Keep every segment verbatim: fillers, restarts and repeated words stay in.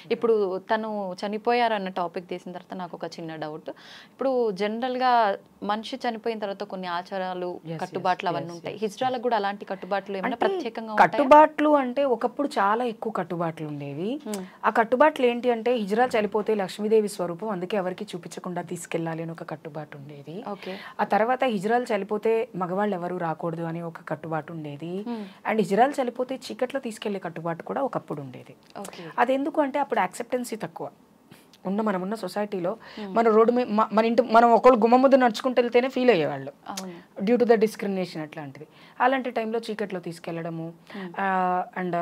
ఇప్పుడు తను చనిపోయారన్న టాపిక్ తీసిన తర్వాత నాకు ఒక చిన్న డౌట్. ఇప్పుడు జనరల్గా మనిషి చనిపోయిన తర్వాత కొన్ని ఆచారాలు కట్టుబాట్లు అవన్నీ ఉంటాయి. హిజ్రాలకు కూడా అలాంటి కట్టుబాట్లు ఏమైనా ప్రత్యేకంగా కట్టుబాట్లు అంటే ఒకప్పుడు చాలా ఎక్కువ కట్టుబాట్లు ఉండేవి. ఆ కట్టుబాట్లు ఏంటి అంటే హిజ్రా చనిపోతే లక్ష్మీదేవి స్వరూపం, అందుకే ఎవరికి చూపించకుండా తీసుకెళ్ళాలి అని ఒక కట్టుబాటు ఉండేది. ఆ తర్వాత హిజ్రాలు చనిపోతే మగవాళ్ళు ఎవరు రాకూడదు అని ఒక కట్టుబాటు ఉండేది. అండ్ హిజ్రాలు చనిపోతే చీకట్లో తీసుకెళ్లే కట్టుబాటు కూడా ఒకప్పుడు ఉండేది. అది ఎందుకు అంటే అప్పుడు యాక్సెప్టెన్సీ తక్కువ ఉన్న మనం ఉన్న సొసైటీలో మన రోడ్డు మీద మన ఇంటి మనం ఒకళ్ళు గుమ్మ ముద్ద నడుచుకుంటూ వెళ్తేనే ఫీల్ అయ్యేవాళ్ళు డ్యూ టు ద డిస్క్రిమినేషన్ అట్లాంటిది. అలాంటి టైంలో చీకట్లో తీసుకెళ్లడము. అండ్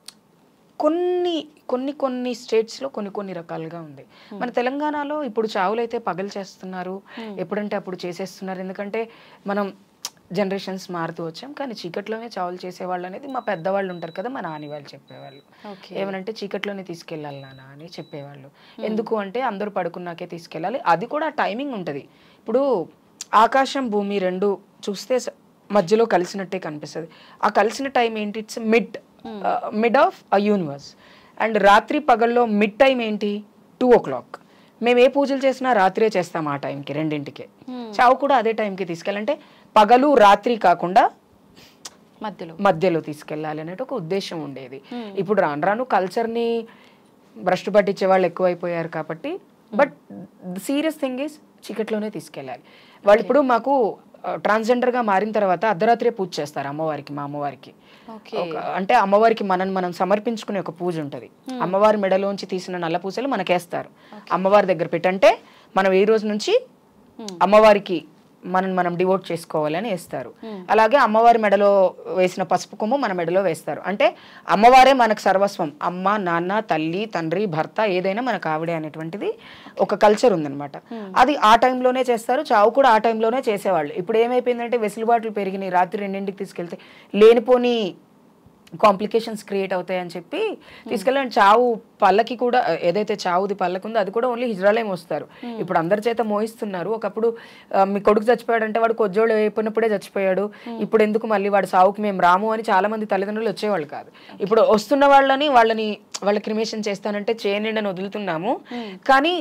కొన్ని కొన్ని కొన్ని స్టేట్స్లో కొన్ని కొన్ని రకాలుగా ఉంది. మన తెలంగాణలో ఇప్పుడు చావులైతే పగలు చేస్తున్నారు, ఎప్పుడంటే అప్పుడు చేసేస్తున్నారు. ఎందుకంటే మనం జనరేషన్స్ మారుతూ వచ్చాం. కానీ చీకట్లోనే చావులు చేసేవాళ్ళు అనేది మా పెద్దవాళ్ళు ఉంటారు కదా, మా నాని వాళ్ళు చెప్పేవాళ్ళు. ఏమనంటే చీకట్లోనే తీసుకెళ్ళాలి నాన్న అని చెప్పేవాళ్ళు. ఎందుకు అంటే అందరూ పడుకున్నాకే తీసుకెళ్ళాలి. అది కూడా టైమింగ్ ఉంటుంది. ఇప్పుడు ఆకాశం భూమి రెండు చూస్తే మధ్యలో కలిసినట్టే కనిపిస్తుంది. ఆ కలిసిన టైం ఏంటి? It's mid mid of a universe. And రాత్రి పగల్లో మిడ్ టైం ఏంటి? Two o'clock. మేము ఏ పూజలు చేసినా రాత్రే చేస్తాం ఆ టైంకి, రెండింటికే. చావు కూడా అదే టైంకి తీసుకెళ్ళాలంటే పగలు రాత్రి కాకుండా మధ్యలో మధ్యలో తీసుకెళ్ళాలి అనేది ఒక ఉద్దేశం ఉండేది. ఇప్పుడు రాను రాను కల్చర్ని భ్రష్టు పట్టించే వాళ్ళు ఎక్కువైపోయారు కాబట్టి, బట్ సీరియస్ థింగ్ ఈజ్ చీకట్లోనే తీసుకెళ్ళాలి. వాళ్ళు ఇప్పుడు మాకు ట్రాన్స్జెండర్గా మారిన తర్వాత అర్ధరాత్రే పూజ చేస్తారు అమ్మవారికి, మా అమ్మవారికి. అంటే అమ్మవారికి మనం మనం సమర్పించుకునే ఒక పూజ ఉంటుంది. అమ్మవారి మెడలోంచి తీసిన నల్ల పూసలు మనకేస్తారు, అమ్మవారి దగ్గర పెట్టంటే మనం ఈ రోజు నుంచి అమ్మవారికి మనం మనం డివోట్ చేసుకోవాలని వేస్తారు. అలాగే అమ్మవారి మెడలో వేసిన పసుపు కొమ్ము మన మెడలో వేస్తారు. అంటే అమ్మవారే మనకు సర్వస్వం. అమ్మ, నాన్న, తల్లి, తండ్రి, భర్త ఏదైనా మనకు ఆవిడే అనేటువంటిది ఒక కల్చర్ ఉందన్నమాట. అది ఆ టైంలోనే చేస్తారు. చావు కూడా ఆ టైంలోనే చేసేవాళ్ళు. ఇప్పుడు ఏమైపోయిందంటే వెసులుబాట్లు పెరిగినాయి. రాత్రి రెండింటికి తీసుకెళ్తే లేనిపోని కాంప్లికేషన్స్ క్రియేట్ అవుతాయని చెప్పి తీసుకెళ్ళండి. చావు పల్లకి కూడా ఏదైతే చావుది పల్లకి ఉందో అది కూడా ఓన్లీ హిజ్రాలే మోస్తారు. ఇప్పుడు అందరి చేత మోయిస్తున్నారు. ఒకప్పుడు మీ కొడుకు చచ్చిపోయాడు అంటే వాడు కొజ్జోళ్ళు అయిపోయినప్పుడే చచ్చిపోయాడు, ఇప్పుడు ఎందుకు మళ్ళీ వాడు సావుకి మేము రాము అని చాలా మంది తల్లిదండ్రులు వచ్చేవాళ్ళు కాదు. ఇప్పుడు వస్తున్న వాళ్ళని వాళ్ళని వాళ్ళ క్రిమేషన్ చేస్తానంటే చేయండి అని వదులుతున్నాము. కానీ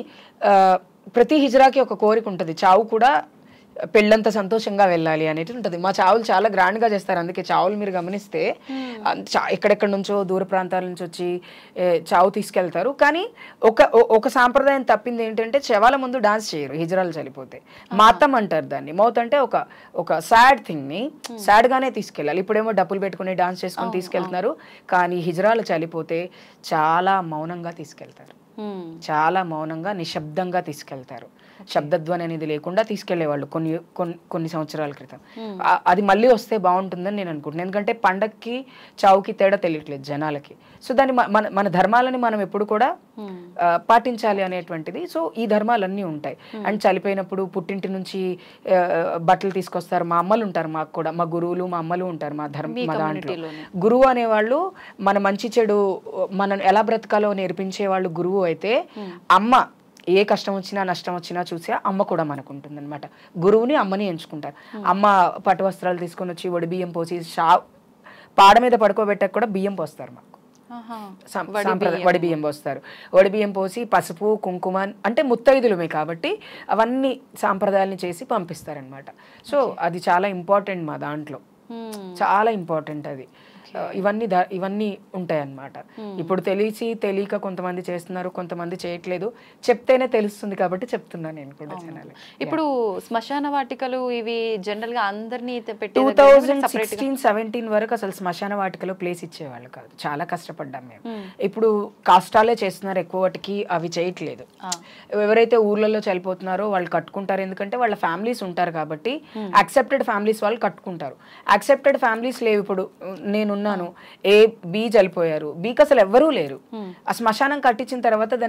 ప్రతి హిజ్రాకి ఒక కోరిక ఉంటుంది, చావు కూడా పెళ్ళంత సంతోషంగా వెళ్ళాలి అనేది ఉంటుంది. మా చావులు చాలా గ్రాండ్గా చేస్తారు. అందుకే చావులు మీరు గమనిస్తే ఎక్కడెక్కడి నుంచో దూర ప్రాంతాల నుంచి వచ్చి చావు తీసుకెళ్తారు. కానీ ఒక ఒక సాంప్రదాయం తప్పింది ఏంటంటే శవాల ముందు డాన్స్ చేయరు హిజ్రాలు చనిపోతే. మాతం అంటారు దాన్ని. మౌత్ అంటే ఒక ఒక సాడ్ థింగ్ని సాడ్గానే తీసుకెళ్ళాలి. ఇప్పుడేమో డప్పులు పెట్టుకుని డాన్స్ చేసుకుని తీసుకెళ్తున్నారు. కానీ హిజ్రాలు చనిపోతే చాలా మౌనంగా తీసుకెళ్తారు, చాలా మౌనంగా నిశ్శబ్దంగా తీసుకెళ్తారు. శబ్దధ్వని అనేది లేకుండా తీసుకెళ్లేవాళ్ళు కొన్ని కొన్ని సంవత్సరాల క్రితం. అది మళ్ళీ వస్తే బాగుంటుందని నేను అనుకుంటున్నాను. ఎందుకంటే పండక్కి చావుకి తేడా తెలియట్లేదు జనాలకి. సో దాన్ని మన మన ధర్మాలని మనం ఎప్పుడు కూడా పాటించాలి అనేటువంటిది. సో ఈ ధర్మాలన్నీ ఉంటాయి. అండ్ చనిపోయినప్పుడు పుట్టింటి నుంచి బట్టలు తీసుకొస్తారు. మా అమ్మలు ఉంటారు, మాకు కూడా మా గురువులు మా అమ్మలు ఉంటారు మా ధర్మ మా దాంట్లో. గురువు అనేవాళ్ళు మన మంచి చెడు మనం ఎలా బ్రతకాలో నేర్పించే వాళ్ళు గురువు అయితే, అమ్మ ఏ కష్టం వచ్చినా నష్టం వచ్చినా చూసే అమ్మ కూడా మనకు ఉంటుంది అనమాట. గురువుని అమ్మని ఎంచుకుంటారు. అమ్మ పట్టు వస్త్రాలు తీసుకొని వచ్చి వడి బియ్యం పోసి షా పాడ మీద పడుకోబెట్టక కూడా బియ్యం పోస్తారు మాకు. సాంప్రదాయం వడి బియ్యం పోస్తారు. వడి బియ్యం పోసి పసుపు కుంకుమ అంటే ముత్తైదులమే కాబట్టి అవన్నీ సాంప్రదాయాన్ని చేసి పంపిస్తారనమాట. సో అది చాలా ఇంపార్టెంట్ మా దాంట్లో, చాలా ఇంపార్టెంట్ అది. ఇవన్నీ ఇవన్నీ ఉంటాయి అన్నమాట. ఇప్పుడు తెలిసి తెలియక కొంతమంది చేస్తున్నారు, కొంతమంది చేయట్లేదు. చెప్తేనే తెలుస్తుంది కాబట్టి చెప్తున్నాను నేను కూడా. ఇప్పుడు శ్మశాన వాటికలు ఇవి జనరల్ గా అందరినీ టూ థౌజండ్ సిక్స్టీన్ సెవెంటీన్ వరకు అసలు శ్మశాన వాటికలో ప్లేస్ ఇచ్చేవాళ్ళు కాదు. చాలా కష్టపడ్డాం మేము. ఇప్పుడు కాష్టాలే చేస్తున్నారు ఎక్కువ, వాటికి అవి చేయట్లేదు. ఎవరైతే ఊర్లలో చనిపోతున్నారో వాళ్ళు కట్టుకుంటారు, ఎందుకంటే వాళ్ళ ఫ్యామిలీస్ ఉంటారు కాబట్టి. యాక్సెప్టెడ్ ఫ్యామిలీస్ వాళ్ళు కట్టుకుంటారు. యాక్సెప్టెడ్ ఫ్యామిలీస్ లేవు. ఇప్పుడు నేను ఉన్నాను, ఏ బి చనిపోయారు, బీకి అసలు ఎవ్వరూ లేరు. ఆ శ్మశానం కట్టించిన తర్వాత దాన్ని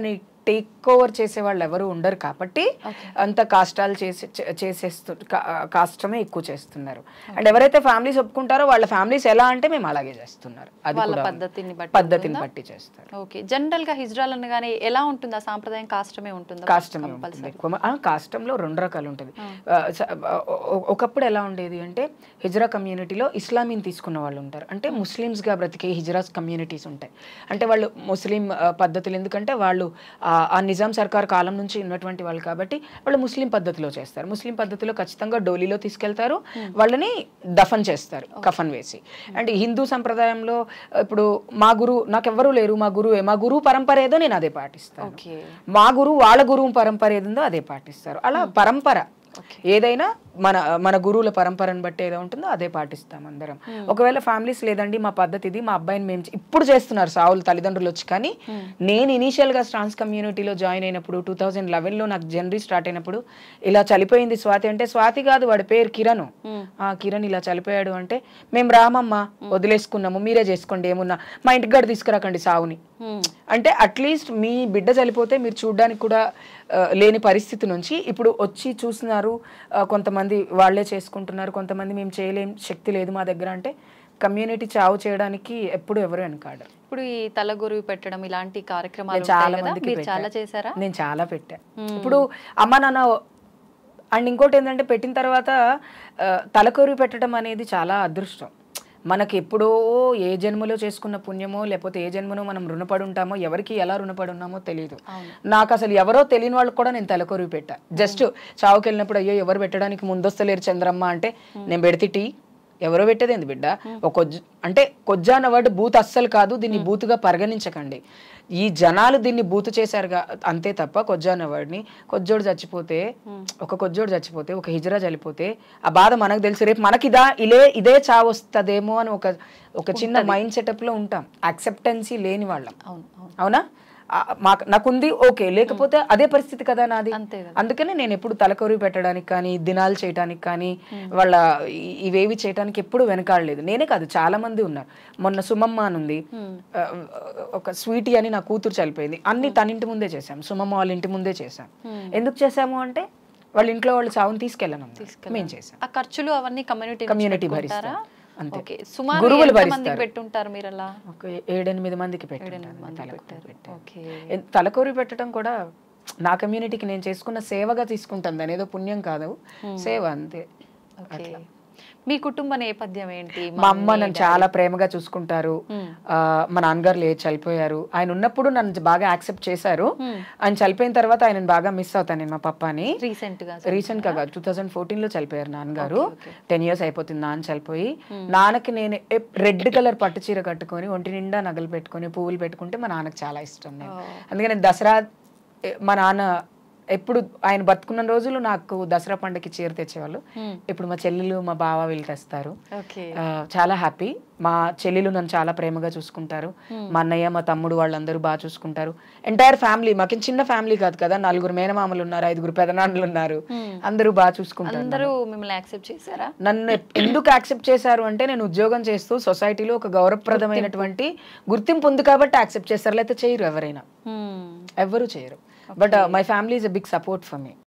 టేక్ ఓవర్ చేసే వాళ్ళు ఎవరు ఉండరు కాబట్టి అంత కాష్టాలు చేసే చేసేస్తు కాష్టమే ఎక్కువ చేస్తున్నారు. అండ్ ఎవరైతే ఫ్యామిలీస్ ఒప్పుకుంటారో వాళ్ళ ఫ్యామిలీస్ ఎలా అంటే మేము అలాగే చేస్తున్నారు, అది కూడా పద్ధతిని పద్ధతిని బట్టి చేస్తారు. ఓకే, జనరల్ గా హిజ్రాల్ అనగానే ఎలా ఉంటుంది? ఆ సాంప్రదాయం కాష్టమే ఉంటుంది? కాష్టమే ఉంటుంది ఎక్కువ. కాష్టంలో రెండు రకాలు ఉంటుంది. ఒకప్పుడు ఎలా ఉండేది అంటే హిజ్రా కమ్యూనిటీలో ఇస్లామీని తీసుకున్న వాళ్ళు ఉంటారు, అంటే ముస్లిమ్స్ గా బ్రతికే హిజ్రాస్ కమ్యూనిటీస్ ఉంటాయి. అంటే వాళ్ళు ముస్లిం పద్ధతులు, ఎందుకంటే వాళ్ళు ఆ నిజాం సర్కార్ కాలం నుంచి ఉన్నటువంటి వాళ్ళు కాబట్టి వాళ్ళు ముస్లిం పద్ధతిలో చేస్తారు. ముస్లిం పద్ధతిలో ఖచ్చితంగా డోలీలో తీసుకెళ్తారు, వాళ్ళని దఫన్ చేస్తారు కఫన్ వేసి. అండ్ హిందూ సంప్రదాయంలో ఇప్పుడు మా గురువు నాకెవ్వరూ లేరు, మా గురువే, మా గురువు పరంపర ఏదో నేను అదే పాటిస్తాను, మా గురువు వాళ్ళ గురువు పరంపర ఏదో అదే పాటిస్తారు. అలా పరంపర ఏదైనా మన మన గురువుల పరంపరను బట్టి ఏదో ఉంటుందో అదే పాటిస్తాం అందరం. ఒకవేళ ఫ్యామిలీస్ లేదండి మా పద్ధతి ఇది, మా అబ్బాయిని మేము ఇప్పుడు చేస్తున్నారు సావులు తల్లిదండ్రులు వచ్చి, కానీ నేను ఇనీషియల్ గా ట్రాన్స్ కమ్యూనిటీలో జాయిన్ అయినప్పుడు టూ థౌజండ్ లెవెన్ లో నాకు జనరీ స్టార్ట్ అయినప్పుడు ఇలా చనిపోయింది స్వాతి అంటే, స్వాతి కాదు వాడి పేరు కిరణ్, ఆ కిరణ్ ఇలా చనిపోయాడు అంటే మేము రామమ్మ వదిలేసుకున్నాము, మీరే చేసుకోండి ఏమున్నా, మా ఇంటికి గడ తీసుకురాకండి సావుని అంటే, అట్లీస్ట్ మీ బిడ్డ చనిపోతే మీరు చూడడానికి కూడా లేని పరిస్థితి నుంచి ఇప్పుడు వచ్చి చూస్తున్నారు. కొంతమంది వాళ్ళే చేసుకుంటున్నారు, కొంతమంది మేము చేయలేం, శక్తి లేదు మా దగ్గర అంటే కమ్యూనిటీ చావు చేయడానికి ఎప్పుడు ఎవరు వెనకాడరు. ఇప్పుడు ఈ తలగొరువు పెట్టడం ఇలాంటి కార్యక్రమాలు చాలా మందికి చాలా చేశారా? నేను చాలా పెట్టా. ఇప్పుడు అమ్మ నాన్న అండ్ ఇంకోటి ఏంటంటే పెట్టిన తర్వాత తలకొరువు పెట్టడం అనేది చాలా అదృష్టం. మనకి ఎప్పుడో ఏ జన్మలో చేసుకున్న పుణ్యమో లేకపోతే ఏ జన్మనో మనం రుణపడి ఉంటామో, ఎవరికి ఎలా రుణపడి ఉన్నామో తెలియదు. నాకు అసలు ఎవరో తెలియని వాళ్ళకి కూడా నేను తలకొరివి పెట్టా. జస్ట్ చావుకి వెళ్ళినప్పుడు అయ్యో ఎవరు పెట్టడానికి ముందొస్తలేరు చంద్రమ్మ అంటే, నేను పెడితే టీ ఎవరో పెట్టేది ఏంది బిడ్డ, ఒక అంటే కొజ్జా అన్న వర్డ్ బూత్ అస్సలు కాదు, దీన్ని బూతుగా పరిగణించకండి. ఈ జనాలు దీన్ని బూతు చేశారుగా అంతే తప్ప కొజ్జా అన్న వర్డ్ని, కొజ్జోడు చచ్చిపోతే ఒక కొజ్జోడు చచ్చిపోతే ఒక హిజ్రా చనిపోతే ఆ బాధ మనకు తెలుసు, రేపు మనకిదా ఇలే ఇదే చావు వస్తుందేమో అని ఒక ఒక చిన్న మైండ్ సెటప్ లో ఉంటాం, యాక్సెప్టెన్సీ లేని వాళ్ళం. అవునా? మాకు నాకుంది ఓకే, లేకపోతే అదే పరిస్థితి కదా నాది. అందుకనే నేను ఎప్పుడు తలకొరివి పెట్టడానికి కానీ దినాలు చేయడానికి కానీ వాళ్ళ ఇవేవి చేయడానికి ఎప్పుడు వెనకాడలేదు. నేనే కాదు చాలా మంది ఉన్నారు. మొన్న సుమమ్మ అని ఉంది, ఒక స్వీటీ అని నా కూతురు చనిపోయింది, అన్ని తన ఇంటి ముందే చేశాం, సుమమ్మ వాళ్ళ ఇంటి ముందే చేశాం. ఎందుకు చేశాము అంటే వాళ్ళ ఇంట్లో వాళ్ళు చావుని తీసుకెళ్ళను మేము చేసాం. ఆ ఖర్చులు అవన్నీ కమ్యూనిటీ కమ్యూనిటీ భరిస్తారా? అంతే. గురువులు పెట్టుంటారు మీరు అలా? ఒక ఏడెనిమిది మందికి పెట్టారు. తలకొరి పెట్టడం కూడా నా కమ్యూనిటీకి నేను చేసుకున్న సేవగా తీసుకుంటాను, దాని ఏదో పుణ్యం కాదు, సేవ అంతే. మీ కుటుంబ నేపథ్యం ఏంటి? మా అమ్మ నన్ను చాలా ప్రేమగా చూసుకుంటారు. మా నాన్నగారు లేదు, చనిపోయారు. ఆయన ఉన్నప్పుడు నన్ను బాగా యాక్సెప్ట్ చేశారు. ఆయన చనిపోయిన తర్వాత ఆయన బాగా మిస్ అవుతాను నేను మా పప్పాని. రీసెంట్ గా రీసెంట్ గా టూ థౌజండ్ ఫోర్టీన్ లో చనిపోయారు నాన్నగారు. టెన్ ఇయర్స్ అయిపోతుంది నాన్న చనిపోయి. నాన్నకి నేను రెడ్ కలర్ పట్టు చీర కట్టుకొని ఒంటి నిండా నగలు పెట్టుకొని పువ్వులు పెట్టుకుంటే మా నాన్నకి చాలా ఇష్టం. నేను అందుకని దసరా మా నాన్న ఎప్పుడు ఆయన బతుకున్న రోజులు నాకు దసరా పండుగకి చీర తెచ్చేవాళ్ళు. ఇప్పుడు మా చెల్లెలు మా బావ వీళ్ళు తెస్తారు. చాలా హ్యాపీ. మా చెల్లెలు నన్ను చాలా ప్రేమగా చూసుకుంటారు. మా అన్నయ్య మా తమ్ముడు వాళ్ళందరూ బాగా చూసుకుంటారు. ఎంటైర్ ఫ్యామిలీ, మాకు చిన్న ఫ్యామిలీ కాదు కదా, నలుగురు మేనమామలు ఉన్నారు, ఐదుగురు పెదనాన్నలు ఉన్నారు, అందరూ బాగా చూసుకుంటారు. నన్ను ఎందుకు యాక్సెప్ట్ చేశారు అంటే నేను ఉద్యోగం చేస్తూ సొసైటీలో ఒక గౌరవప్రదమైనటువంటి గుర్తింపు ఉంది కాబట్టి యాక్సెప్ట్ చేస్తారు, లేకపోతే చేయరు, ఎవరైనా ఎవరు చేయరు. But uh, my family is a big support for me.